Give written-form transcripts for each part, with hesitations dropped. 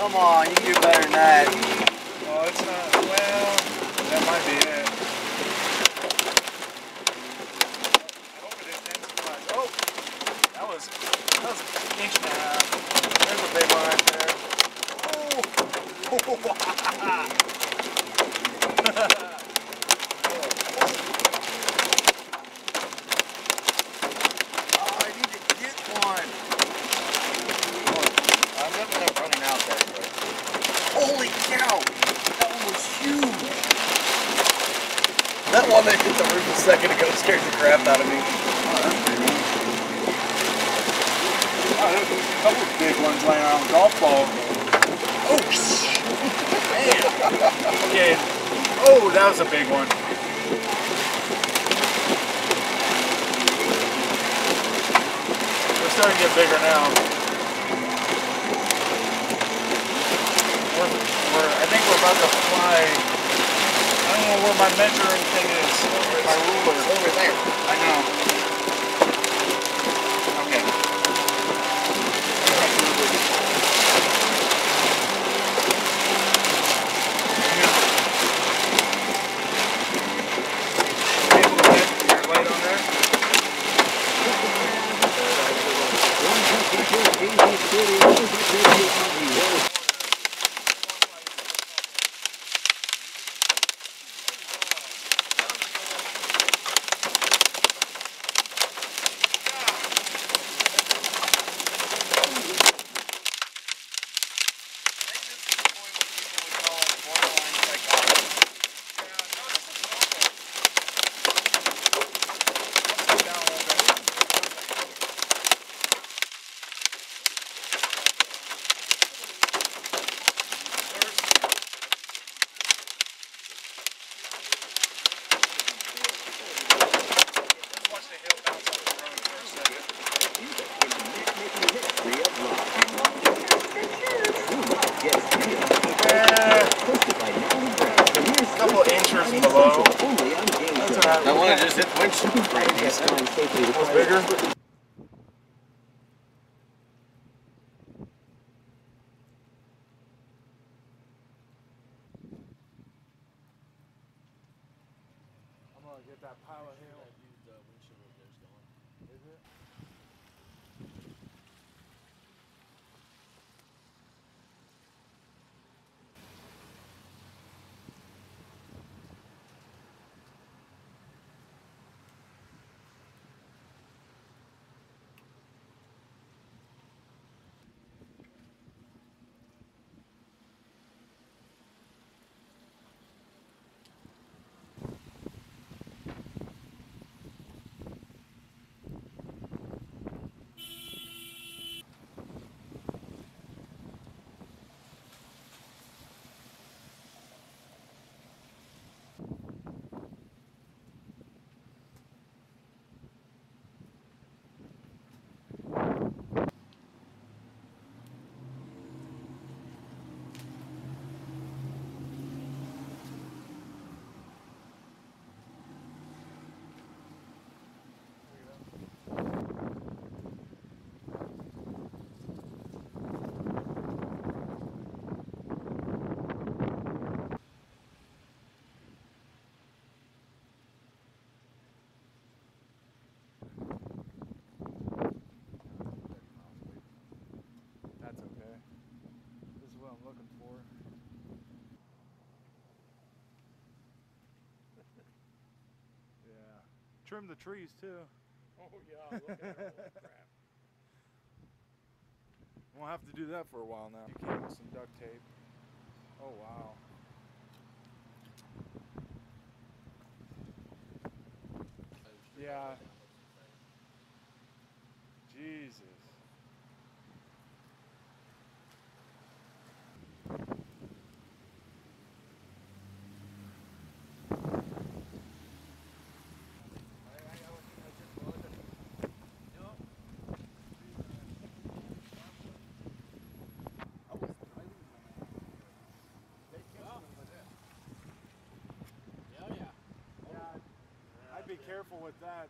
Come on, you can do better than that. Oh, it's not. Well, that might be it. I hope it intensifies. Oh, that was an inch and a half. There's a big one right there. Oh, I need to get one. I'm definitely running out there. Holy cow! That one was huge. That one that hit the roof a second ago scared the crap out of me. Oh, that's pretty neat. Oh, there's a couple of big ones laying around the golf ball. Oh, man. Okay. Oh, that was a big one. They're starting to get bigger now. I think we're about to fly. I don't know where my measuring thing is. My ruler. It's over there. I know. Okay. Your light on there? Couple inches below. That one that just hit the windshield. Was bigger. I'm gonna get that pile of hail. Is it? That's okay. This is what I'm looking for. Yeah. Trim the trees too. Oh yeah, look at all that crap. We'll have to do that for a while now. You came with some duct tape. Oh wow. Yeah. Jesus. I'd be careful with that.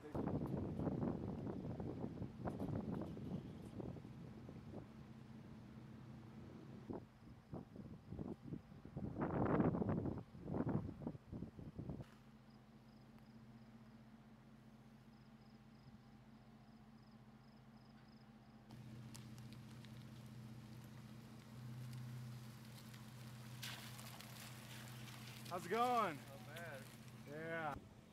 How's it going? Not bad. Yeah.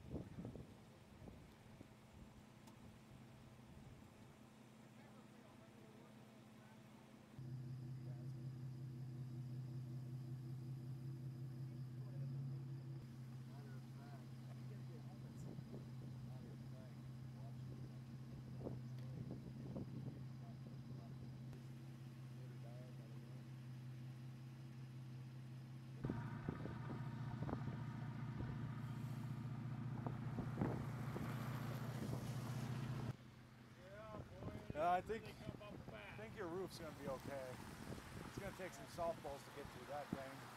I think your roof's gonna be okay. It's gonna take some softballs to get through that thing.